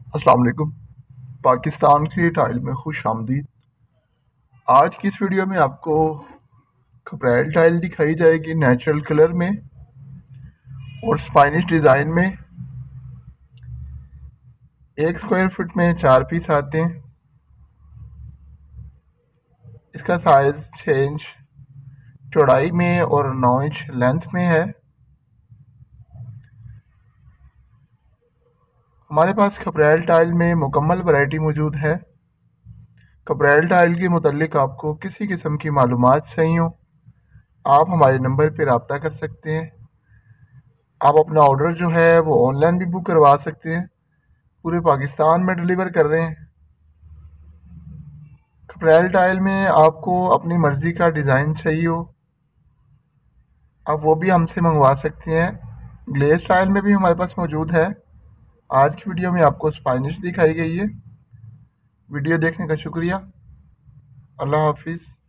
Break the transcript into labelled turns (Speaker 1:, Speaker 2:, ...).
Speaker 1: अस्सलाम वालेकुम। पाकिस्तान की टाइल में खुश आमदीद। आज की इस वीडियो में आपको खपरेल टाइल दिखाई जाएगी नेचुरल कलर में और स्पाइनिश डिज़ाइन में। 1 स्क्वायर फुट में 4 पीस आते हैं। इसका साइज 6 इंच चौड़ाई में और 9 इंच लेंथ में है। हमारे पास खपरेल टाइल में मुकम्मल वैरायटी मौजूद है। खपरेल टाइल के मुतल्लिक आपको किसी किस्म की मालूमात चाहिए हो, आप हमारे नंबर पर रब्ता कर सकते हैं। आप अपना ऑर्डर जो है वो ऑनलाइन भी बुक करवा सकते हैं। पूरे पाकिस्तान में डिलीवर कर रहे हैं। खपरेल टाइल में आपको अपनी मर्ज़ी का डिज़ाइन चाहिए हो, आप वो भी हमसे मंगवा सकते हैं। ग्लेज टाइल में भी हमारे पास मौजूद है। आज की वीडियो में आपको स्पाइनिश दिखाई गई है। वीडियो देखने का शुक्रिया। अल्लाह हाफिज़।